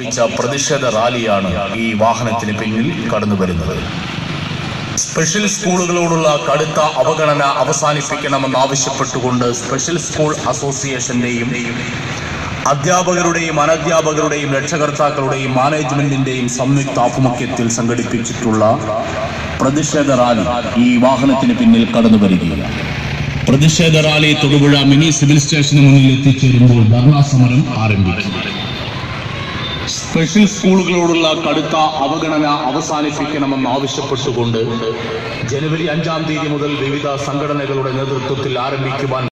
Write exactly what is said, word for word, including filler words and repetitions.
പങ്കുവച്ച പ്രതിഷേധ റാലിയാണ് ഈ വാഹനത്തിന് പിന്നിൽ കടന്നുവരുന്നത്. സ്പെഷ്യൽ സ്കൂളുകളോടുള്ള കടുത്ത അവഗണന അവസാനിപ്പിക്കണമെന്നാവശ്യപ്പെട്ടുകൊണ്ട് സ്പെഷ്യൽ സ്കൂൾ അസോസിയേഷന്റെയും അധ്യാപകരുടെയും അനധ്യാപകരുടെയും രക്ഷകർത്താക്കളുടെയും മാനേജ്മെന്റിന്റെയും സംയുക്ത ആഭിമുഖ്യത്തിൽ സംഘടിപ്പിച്ചിട്ടുള്ള പ്രതിഷേധ റാലി ഈ വാഹനത്തിന് പിന്നിൽ കടന്നു വരികയാണ്. പ്രതിഷേധ റാലി തൊടുപുഴ മിനി സിവിൽ സ്റ്റേഷന് മുന്നിൽ എത്തിച്ചേരുമ്പോൾ ധർണാ സമരം ആരംഭിച്ചു. സ്പെഷ്യൽ സ്കൂളുകളോടുള്ള കടുത്ത അവഗണന അവസാനിപ്പിക്കണമെന്ന് ആവശ്യപ്പെട്ടുകൊണ്ട് ജനുവരി അഞ്ചാം തീയതി മുതൽ വിവിധ സംഘടനകളുടെ നേതൃത്വത്തിൽ ആരംഭിക്കുവാൻ